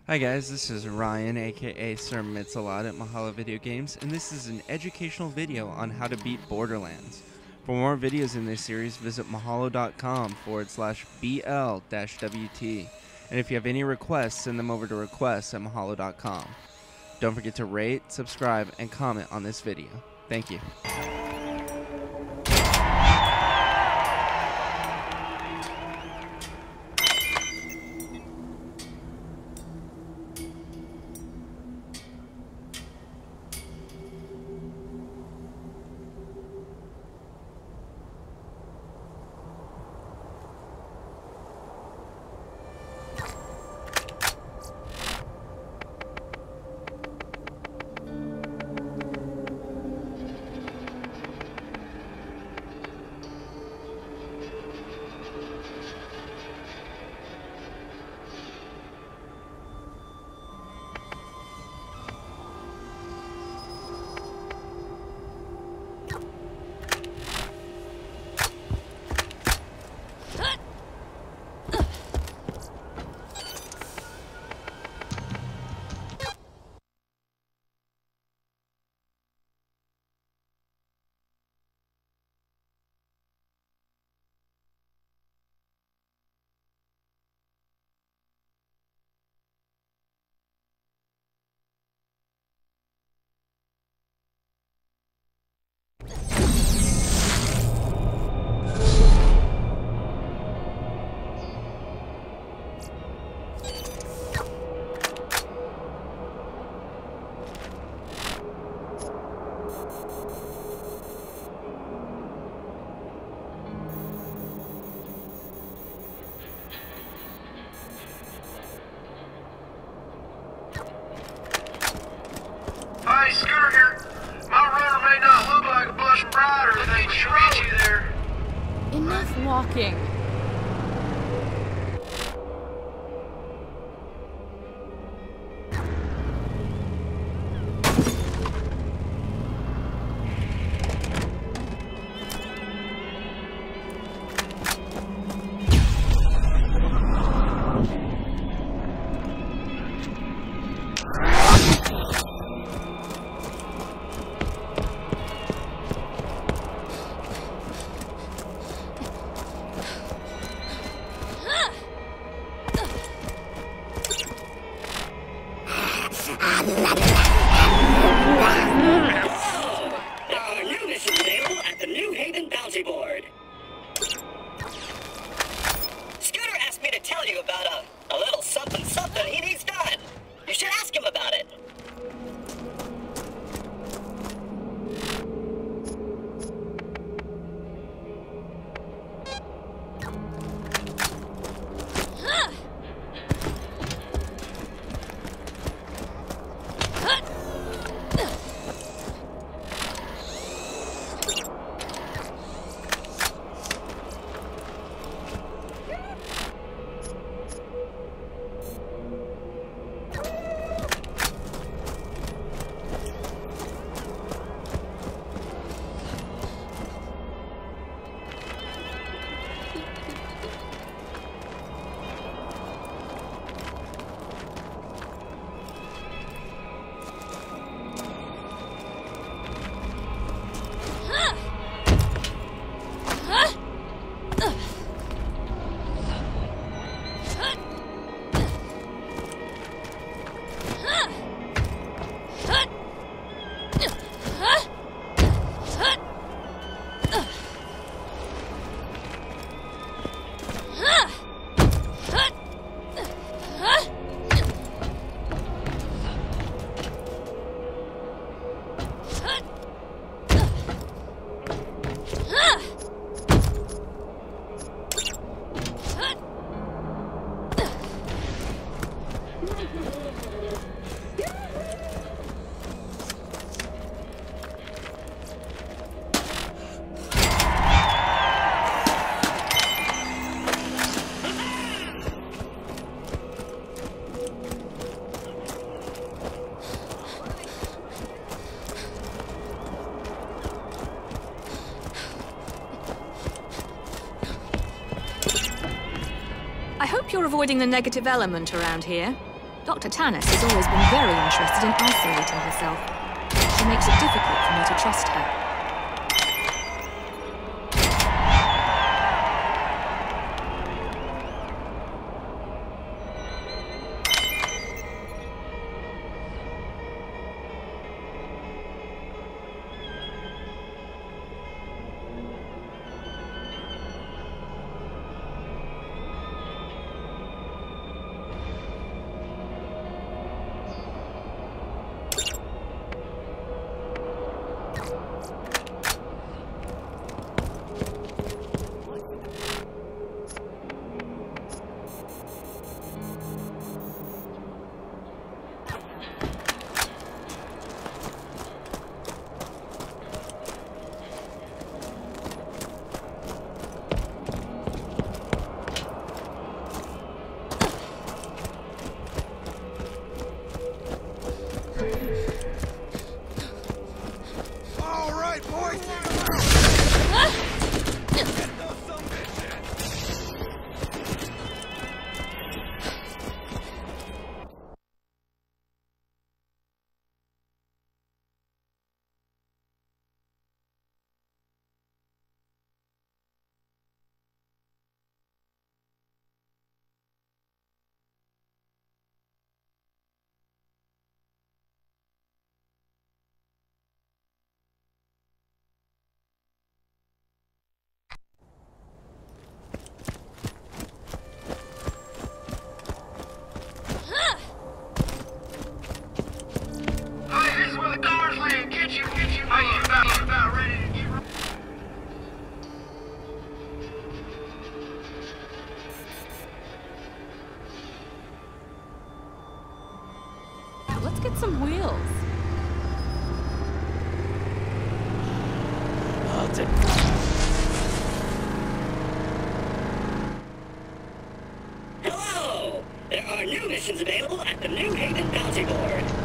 Hi guys, this is Ryan, aka Sir Mix-a-Lot at Mahalo Video Games, and this is an educational video on how to beat Borderlands. For more videos in this series, visit mahalo.com/BL-WT. And if you have any requests, send them over to requests@mahalo.com. Don't forget to rate, subscribe, and comment on this video. Thank you. Hey, Scooter here. My runner may not look like a blushing bride or anything, but she'll meet you there. Enough walking. Our new mission available at the New Haven Bounty Board. Scooter asked me to tell you about a little something he needs done. You should ask him about it. I hope you're avoiding the negative element around here. Dr. Tanis has always been very interested in isolating herself. She makes it difficult for me to trust her. Let's get some wheels. Hello! There are new missions available at the New Haven Bounty Board.